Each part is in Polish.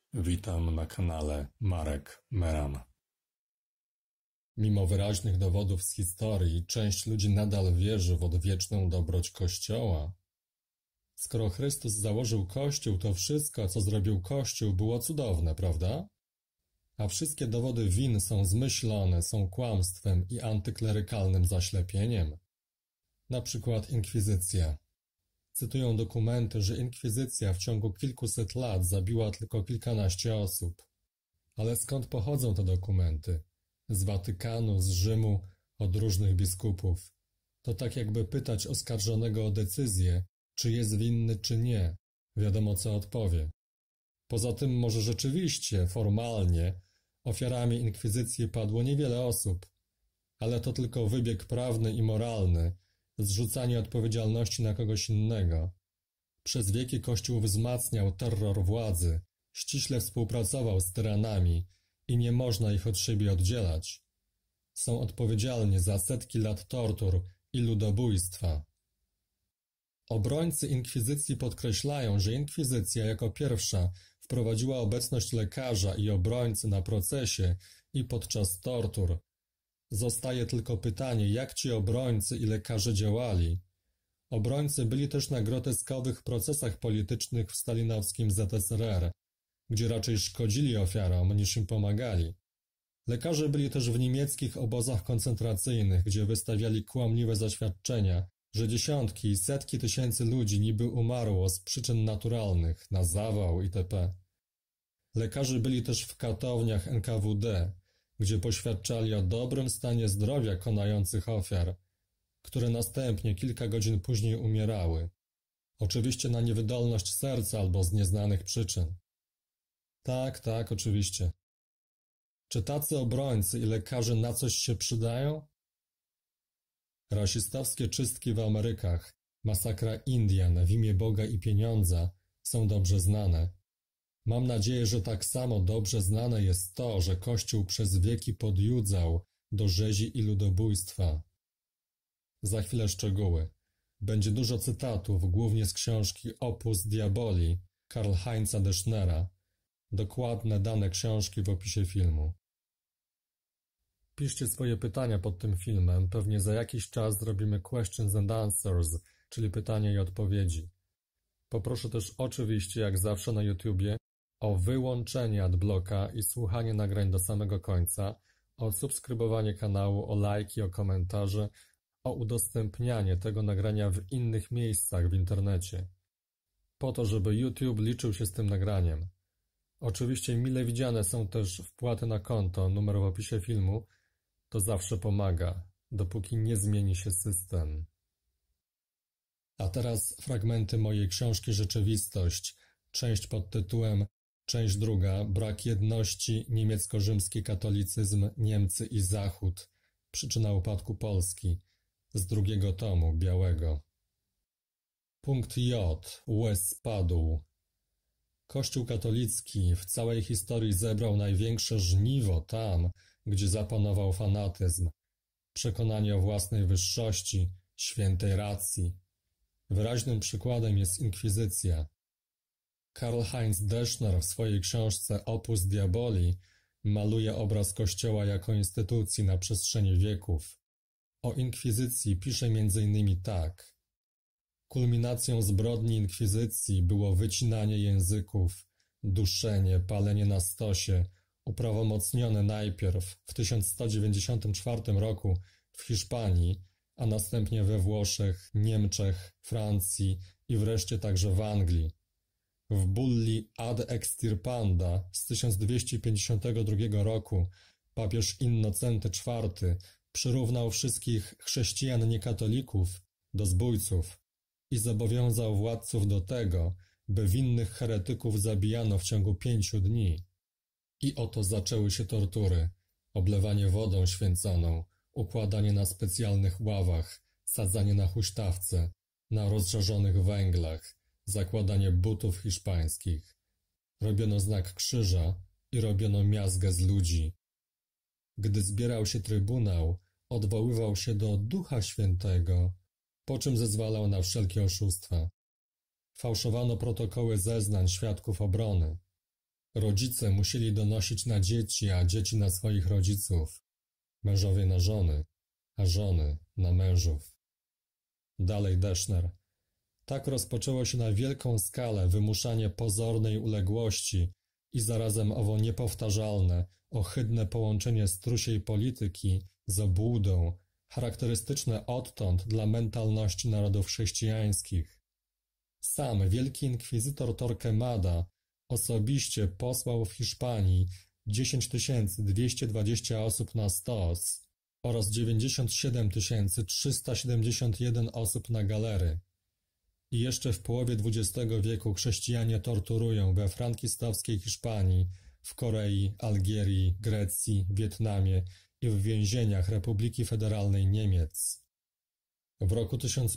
Witam na kanale Marek Meran. Mimo wyraźnych dowodów z historii, część ludzi nadal wierzy w odwieczną dobroć Kościoła. Skoro Chrystus założył Kościół, to wszystko, co zrobił Kościół, było cudowne, prawda? A wszystkie dowody win są zmyślone, są kłamstwem i antyklerykalnym zaślepieniem. Na przykład inkwizycja. Cytują dokumenty, że inkwizycja w ciągu kilkuset lat zabiła tylko kilkanaście osób. Ale skąd pochodzą te dokumenty? Z Watykanu, z Rzymu, od różnych biskupów. To tak jakby pytać oskarżonego o decyzję, czy jest winny, czy nie. Wiadomo, co odpowie. Poza tym może rzeczywiście, formalnie, ofiarami inkwizycji padło niewiele osób. Ale to tylko wybieg prawny i moralny, zrzucanie odpowiedzialności na kogoś innego. Przez wieki Kościół wzmacniał terror władzy, ściśle współpracował z tyranami i nie można ich od siebie oddzielać. Są odpowiedzialni za setki lat tortur i ludobójstwa. Obrońcy inkwizycji podkreślają, że inkwizycja jako pierwsza wprowadziła obecność lekarza i obrońcy na procesie i podczas tortur. Zostaje tylko pytanie, jak ci obrońcy i lekarze działali. Obrońcy byli też na groteskowych procesach politycznych w stalinowskim ZSRR, gdzie raczej szkodzili ofiarom niż im pomagali. Lekarze byli też w niemieckich obozach koncentracyjnych, gdzie wystawiali kłamliwe zaświadczenia, że dziesiątki i setki tysięcy ludzi niby umarło z przyczyn naturalnych, na zawał itp. Lekarze byli też w katowniach NKWD, gdzie poświadczali o dobrym stanie zdrowia konających ofiar, które następnie kilka godzin później umierały. Oczywiście na niewydolność serca albo z nieznanych przyczyn. Tak, oczywiście. Czy tacy obrońcy i lekarze na coś się przydają? Rasistowskie czystki w Amerykach, masakra Indian w imię Boga i pieniądza są dobrze znane. Mam nadzieję, że tak samo dobrze znane jest to, że Kościół przez wieki podjudzał do rzezi i ludobójstwa. Za chwilę szczegóły. Będzie dużo cytatów, głównie z książki Opus Diaboli Karl-Heinza Deschnera. Dokładne dane książki w opisie filmu. Piszcie swoje pytania pod tym filmem, pewnie za jakiś czas zrobimy questions and answers, czyli pytania i odpowiedzi. Poproszę też oczywiście, jak zawsze na YouTubie, o wyłączenie adblocka i słuchanie nagrań do samego końca, o subskrybowanie kanału, o lajki, o komentarze, o udostępnianie tego nagrania w innych miejscach w internecie. Po to, żeby YouTube liczył się z tym nagraniem. Oczywiście mile widziane są też wpłaty na konto, numer w opisie filmu. To zawsze pomaga, dopóki nie zmieni się system. A teraz fragmenty mojej książki Rzeczywistość, część pod tytułem Część druga, brak jedności, niemiecko-rzymski katolicyzm, Niemcy i Zachód, przyczyna upadku Polski, z drugiego tomu, białego. Punkt J. Łez spadł. Kościół katolicki w całej historii zebrał największe żniwo tam, gdzie zapanował fanatyzm, przekonanie o własnej wyższości, świętej racji. Wyraźnym przykładem jest inkwizycja. Karl-Heinz Deschner w swojej książce Opus Diaboli maluje obraz Kościoła jako instytucji na przestrzeni wieków. O inkwizycji pisze m.in. tak. Kulminacją zbrodni inkwizycji było wycinanie języków, duszenie, palenie na stosie, uprawomocnione najpierw w 1194 roku w Hiszpanii, a następnie we Włoszech, Niemczech, Francji i wreszcie także w Anglii. W bulli Ad Extirpanda z 1252 roku papież Innocenty IV przyrównał wszystkich chrześcijan niekatolików do zbójców i zobowiązał władców do tego, by winnych heretyków zabijano w ciągu 5 dni. I oto zaczęły się tortury, oblewanie wodą święconą, układanie na specjalnych ławach, sadzanie na huśtawce, na rozżarzonych węglach, zakładanie butów hiszpańskich. Robiono znak krzyża i robiono miazgę z ludzi. Gdy zbierał się trybunał, odwoływał się do Ducha Świętego, po czym zezwalał na wszelkie oszustwa. Fałszowano protokoły zeznań świadków obrony. Rodzice musieli donosić na dzieci, a dzieci na swoich rodziców. Mężowie na żony, a żony na mężów. Dalej Deszner. Tak rozpoczęło się na wielką skalę wymuszanie pozornej uległości i zarazem owo niepowtarzalne, ohydne połączenie strusiej polityki z obłudą, charakterystyczne odtąd dla mentalności narodów chrześcijańskich. Sam wielki inkwizytor Torquemada osobiście posłał w Hiszpanii 10 220 osób na stos oraz 97 371 osób na galery. I jeszcze w połowie XX wieku chrześcijanie torturują we frankistowskiej Hiszpanii, w Korei, Algierii, Grecji, Wietnamie i w więzieniach Republiki Federalnej Niemiec. W roku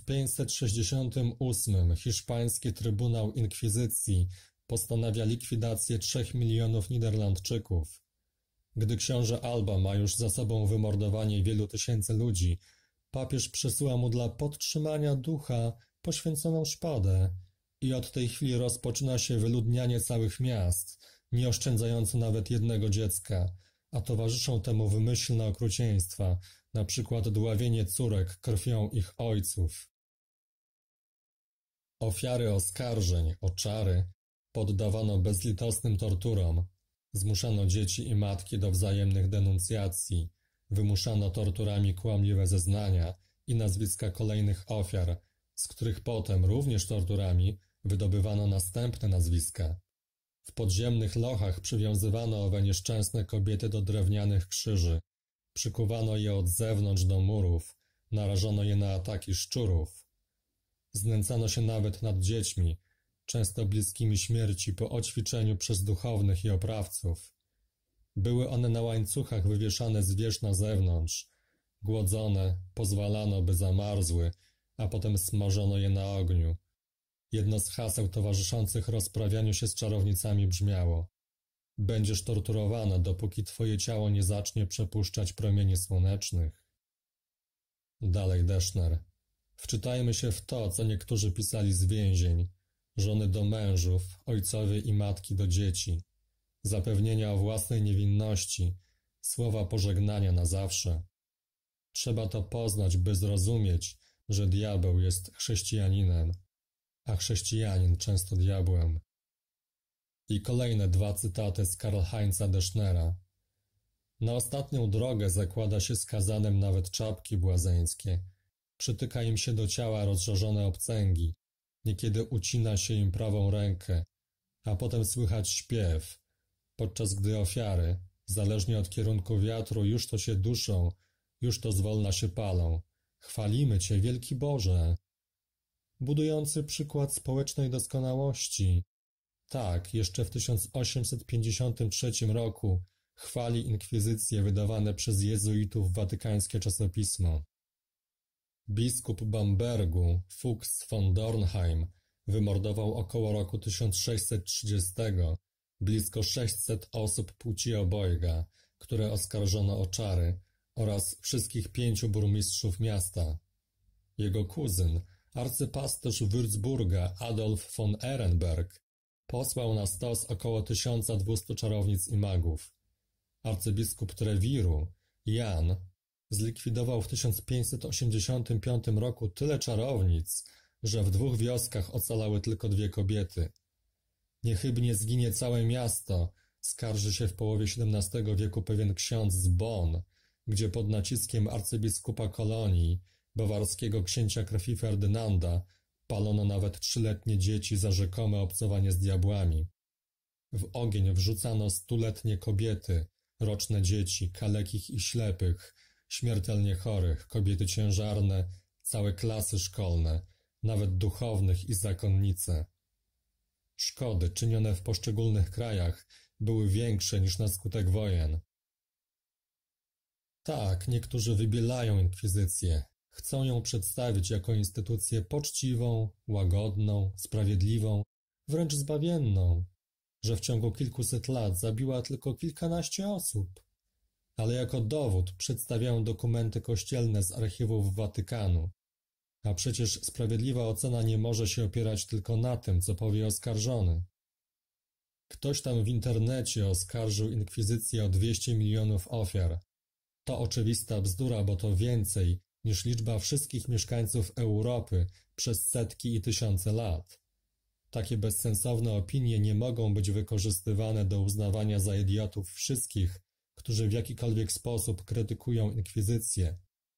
1568 hiszpański Trybunał Inkwizycji postanawia likwidację 3 milionów Niderlandczyków. Gdy książę Alba ma już za sobą wymordowanie wielu tysięcy ludzi, papież przesyła mu dla podtrzymania ducha poświęconą szpadę i od tej chwili rozpoczyna się wyludnianie całych miast, nie oszczędzające nawet jednego dziecka, a towarzyszą temu wymyślne okrucieństwa, na przykład dławienie córek krwią ich ojców. Ofiary oskarżeń, oczary, poddawano bezlitosnym torturom, zmuszano dzieci i matki do wzajemnych denuncjacji, wymuszano torturami kłamliwe zeznania i nazwiska kolejnych ofiar, z których potem również torturami wydobywano następne nazwiska. W podziemnych lochach przywiązywano owe nieszczęsne kobiety do drewnianych krzyży, przykuwano je od zewnątrz do murów, narażono je na ataki szczurów. Znęcano się nawet nad dziećmi, często bliskimi śmierci po oćwiczeniu przez duchownych i oprawców. Były one na łańcuchach wywieszane z wież na zewnątrz, głodzone, pozwalano, by zamarzły, a potem smażono je na ogniu. Jedno z haseł towarzyszących rozprawianiu się z czarownicami brzmiało: będziesz torturowana, dopóki twoje ciało nie zacznie przepuszczać promieni słonecznych. Dalej Deszner. Wczytajmy się w to, co niektórzy pisali z więzień, żony do mężów, ojcowie i matki do dzieci, zapewnienia o własnej niewinności, słowa pożegnania na zawsze. Trzeba to poznać, by zrozumieć, że diabeł jest chrześcijaninem, a chrześcijanin często diabłem. I kolejne 2 cytaty z Karl-Heinza Deschnera. Na ostatnią drogę zakłada się skazanym nawet czapki błazeńskie. Przytyka im się do ciała rozżarzone obcęgi. Niekiedy ucina się im prawą rękę, a potem słychać śpiew, podczas gdy ofiary, zależnie od kierunku wiatru, już to się duszą, już to zwolna się palą. Chwalimy Cię, wielki Boże! Budujący przykład społecznej doskonałości. Tak, jeszcze w 1853 roku chwali inkwizycje wydawane przez jezuitów watykańskie czasopismo. Biskup Bambergu, Fuchs von Dornheim, wymordował około roku 1630 blisko 600 osób płci obojga, które oskarżono o czary, oraz wszystkich 5 burmistrzów miasta. Jego kuzyn, arcypasterz Würzburga Adolf von Ehrenberg, posłał na stos około 1200 czarownic i magów. Arcybiskup Trewiru, Jan, zlikwidował w 1585 roku tyle czarownic, że w 2 wioskach ocalały tylko 2 kobiety. Niechybnie zginie całe miasto, skarży się w połowie XVII wieku pewien ksiądz z Bonn, gdzie pod naciskiem arcybiskupa Kolonii, bawarskiego księcia krwi Ferdynanda, palono nawet 3-letnie dzieci za rzekome obcowanie z diabłami. W ogień wrzucano 100-letnie kobiety, roczne dzieci, kalekich i ślepych, śmiertelnie chorych, kobiety ciężarne, całe klasy szkolne, nawet duchownych i zakonnice. Szkody czynione w poszczególnych krajach były większe niż na skutek wojen. Tak, niektórzy wybielają inkwizycję, chcą ją przedstawić jako instytucję poczciwą, łagodną, sprawiedliwą, wręcz zbawienną, że w ciągu kilkuset lat zabiła tylko kilkanaście osób. Ale jako dowód przedstawiają dokumenty kościelne z archiwów Watykanu, a przecież sprawiedliwa ocena nie może się opierać tylko na tym, co powie oskarżony. Ktoś tam w internecie oskarżył inkwizycję o 200 milionów ofiar. To oczywista bzdura, bo to więcej niż liczba wszystkich mieszkańców Europy przez setki i tysiące lat. Takie bezsensowne opinie nie mogą być wykorzystywane do uznawania za idiotów wszystkich, którzy w jakikolwiek sposób krytykują inkwizycję.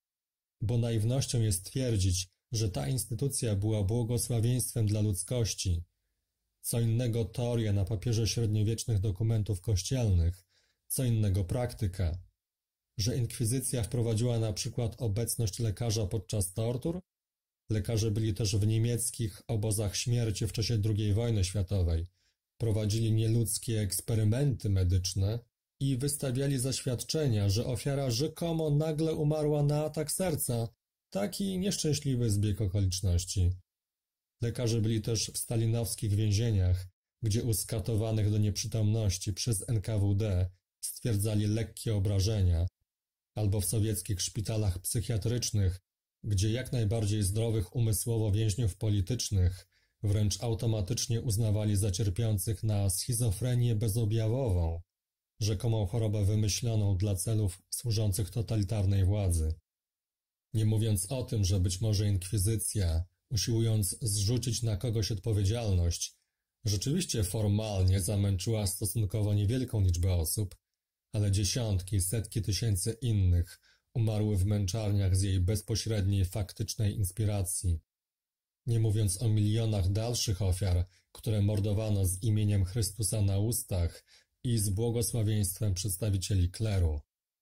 Bo naiwnością jest twierdzić, że ta instytucja była błogosławieństwem dla ludzkości. Co innego teoria na papierze średniowiecznych dokumentów kościelnych, co innego praktyka. Że inkwizycja wprowadziła na przykład obecność lekarza podczas tortur? Lekarze byli też w niemieckich obozach śmierci w czasie II wojny światowej, prowadzili nieludzkie eksperymenty medyczne i wystawiali zaświadczenia, że ofiara rzekomo nagle umarła na atak serca. Taki nieszczęśliwy zbieg okoliczności. Lekarze byli też w stalinowskich więzieniach, gdzie u skatowanych do nieprzytomności przez NKWD stwierdzali lekkie obrażenia, albo w sowieckich szpitalach psychiatrycznych, gdzie jak najbardziej zdrowych umysłowo więźniów politycznych wręcz automatycznie uznawali za cierpiących na schizofrenię bezobjawową, rzekomą chorobę wymyśloną dla celów służących totalitarnej władzy. Nie mówiąc o tym, że być może inkwizycja, usiłując zrzucić na kogoś odpowiedzialność, rzeczywiście formalnie zamęczyła stosunkowo niewielką liczbę osób, ale dziesiątki, setki tysięcy innych umarły w męczarniach z jej bezpośredniej, faktycznej inspiracji. Nie mówiąc o milionach dalszych ofiar, które mordowano z imieniem Chrystusa na ustach i z błogosławieństwem przedstawicieli kleru.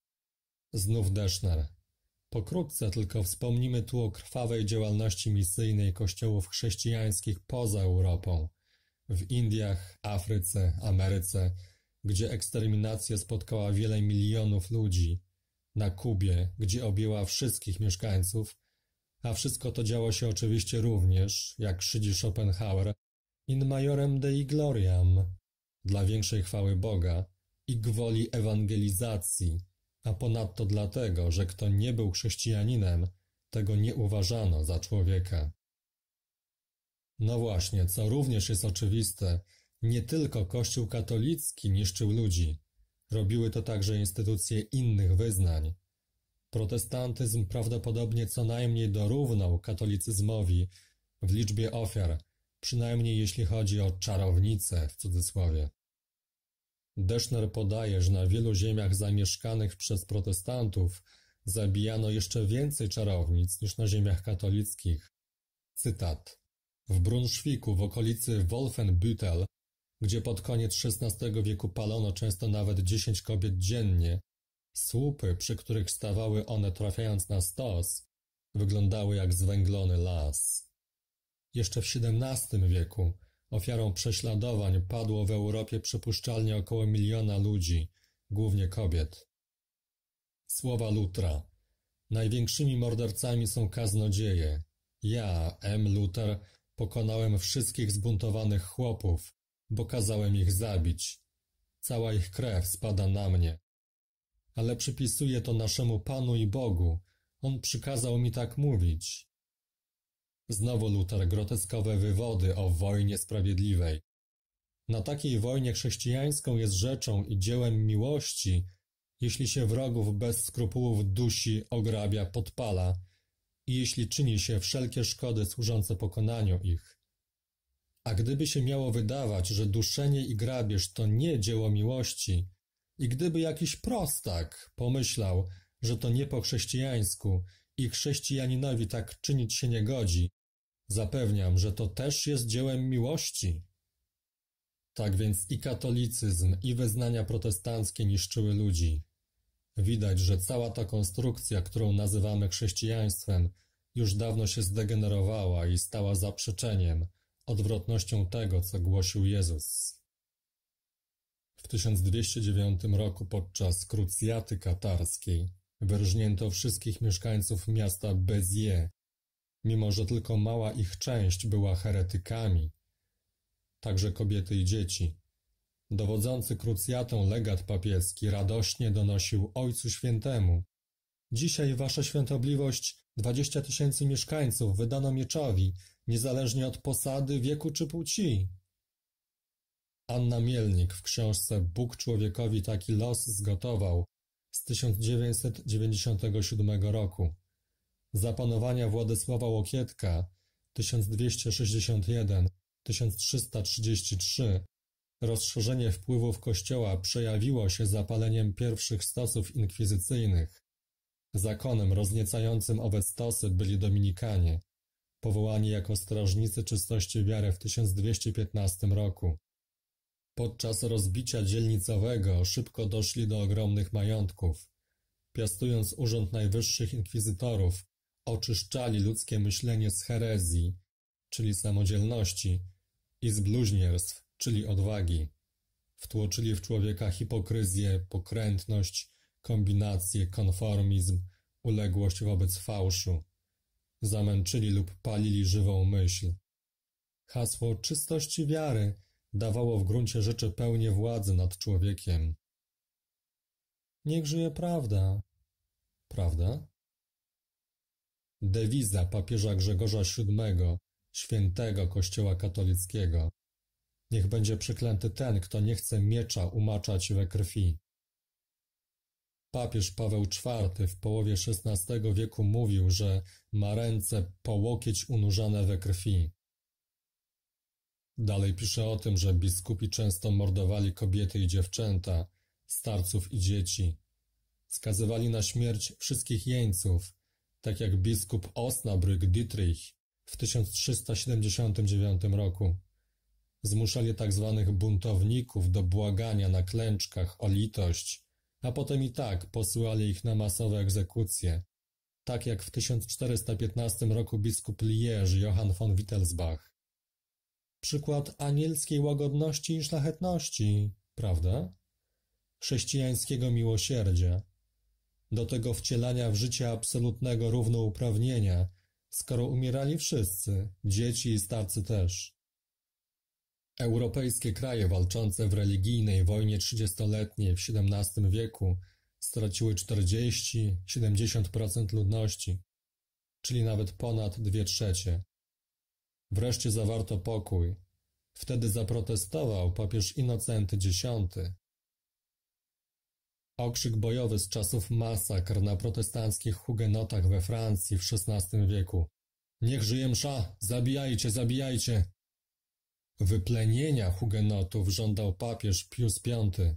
Znów Deszner. Pokrótce tylko wspomnimy tu o krwawej działalności misyjnej kościołów chrześcijańskich poza Europą, w Indiach, Afryce, Ameryce, gdzie eksterminacja spotkała wiele milionów ludzi, na Kubie, gdzie objęła wszystkich mieszkańców, a wszystko to działo się oczywiście również, jak szydzi Schopenhauer, in majorem Dei gloriam, dla większej chwały Boga i gwoli ewangelizacji, a ponadto dlatego, że kto nie był chrześcijaninem, tego nie uważano za człowieka. No właśnie, co również jest oczywiste, nie tylko Kościół katolicki niszczył ludzi, robiły to także instytucje innych wyznań. Protestantyzm prawdopodobnie co najmniej dorównał katolicyzmowi w liczbie ofiar, przynajmniej jeśli chodzi o czarownice w cudzysłowie. Deszner podaje, że na wielu ziemiach zamieszkanych przez protestantów zabijano jeszcze więcej czarownic niż na ziemiach katolickich. Cytat. W Brunszwiku w okolicy Wolfenbüttel, gdzie pod koniec XVI wieku palono często nawet 10 kobiet dziennie, słupy, przy których stawały one trafiając na stos, wyglądały jak zwęglony las. Jeszcze w XVII wieku ofiarą prześladowań padło w Europie przypuszczalnie około 1 miliona ludzi, głównie kobiet. Słowa Lutra. Największymi mordercami są kaznodzieje. Ja, M. Luther, pokonałem wszystkich zbuntowanych chłopów, bo kazałem ich zabić. Cała ich krew spada na mnie. Ale przypisuję to naszemu Panu i Bogu. On przykazał mi tak mówić. Znowu Luther, groteskowe wywody o wojnie sprawiedliwej. Na takiej wojnie chrześcijańską jest rzeczą i dziełem miłości, jeśli się wrogów bez skrupułów dusi, ograbia, podpala i jeśli czyni się wszelkie szkody służące pokonaniu ich. A gdyby się miało wydawać, że duszenie i grabież to nie dzieło miłości i gdyby jakiś prostak pomyślał, że to nie po chrześcijańsku i chrześcijaninowi tak czynić się nie godzi, zapewniam, że to też jest dziełem miłości. Tak więc i katolicyzm, i wyznania protestanckie niszczyły ludzi. Widać, że cała ta konstrukcja, którą nazywamy chrześcijaństwem, już dawno się zdegenerowała i stała zaprzeczeniem, odwrotnością tego, co głosił Jezus. W 1209 roku podczas krucjaty katarskiej wyrżnięto wszystkich mieszkańców miasta Béziers, mimo że tylko mała ich część była heretykami, także kobiety i dzieci. Dowodzący krucjatą legat papieski radośnie donosił Ojcu Świętemu: dzisiaj, Wasza Świątobliwość, 20 000 mieszkańców wydano mieczowi, niezależnie od posady, wieku czy płci. Anna Mielnik w książce Bóg człowiekowi taki los zgotował z 1997 roku. Za panowania Władysława Łokietka 1261–1333 rozszerzenie wpływów Kościoła przejawiło się zapaleniem pierwszych stosów inkwizycyjnych. Zakonem rozniecającym owe stosy byli dominikanie, powołani jako strażnicy czystości wiary w 1215 roku. Podczas rozbicia dzielnicowego szybko doszli do ogromnych majątków. Piastując urząd najwyższych inkwizytorów, oczyszczali ludzkie myślenie z herezji, czyli samodzielności, i z bluźnierstw, czyli odwagi. Wtłoczyli w człowieka hipokryzję, pokrętność, kombinację, konformizm, uległość wobec fałszu. Zamęczyli lub palili żywą myśl. Hasło czystości wiary dawało w gruncie rzeczy pełnię władzy nad człowiekiem. Niech żyje prawda. Prawda? Dewiza papieża Grzegorza VII, świętego Kościoła katolickiego. Niech będzie przeklęty ten, kto nie chce miecza umaczać we krwi. Papież Paweł IV w połowie XVI wieku mówił, że ma ręce po łokieć unurzane we krwi. Dalej pisze o tym, że biskupi często mordowali kobiety i dziewczęta, starców i dzieci. Skazywali na śmierć wszystkich jeńców, tak jak biskup Osnabrück Dietrich w 1379 roku. Zmuszali tzw. buntowników do błagania na klęczkach o litość, a potem i tak posyłali ich na masowe egzekucje, tak jak w 1415 roku biskup Liège Johann von Wittelsbach. Przykład anielskiej łagodności i szlachetności, prawda? Chrześcijańskiego miłosierdzia, do tego wcielania w życie absolutnego równouprawnienia, skoro umierali wszyscy, dzieci i starcy też. Europejskie kraje walczące w religijnej wojnie 30-letniej w XVII wieku straciły 40–70% ludności, czyli nawet ponad 2/3. Wreszcie zawarto pokój. Wtedy zaprotestował papież Innocenty X. Okrzyk bojowy z czasów masakr na protestanckich hugenotach we Francji w XVI wieku. Niech żyje msza! Zabijajcie, zabijajcie! Wyplenienia hugenotów żądał papież Pius V.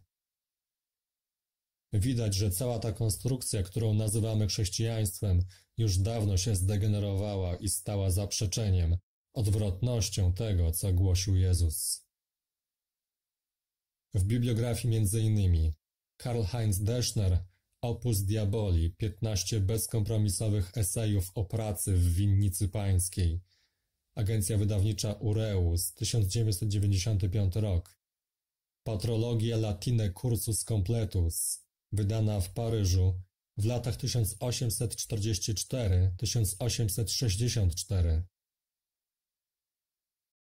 Widać, że cała ta konstrukcja, którą nazywamy chrześcijaństwem, już dawno się zdegenerowała i stała zaprzeczeniem, odwrotnością tego, co głosił Jezus. W bibliografii m.in. Karl-Heinz Deschner, Opus Diaboli, 15 bezkompromisowych esejów o pracy w winnicy pańskiej. Agencja wydawnicza Ureus, 1995 rok. Patrologia Latine Cursus Completus, wydana w Paryżu w latach 1844–1864.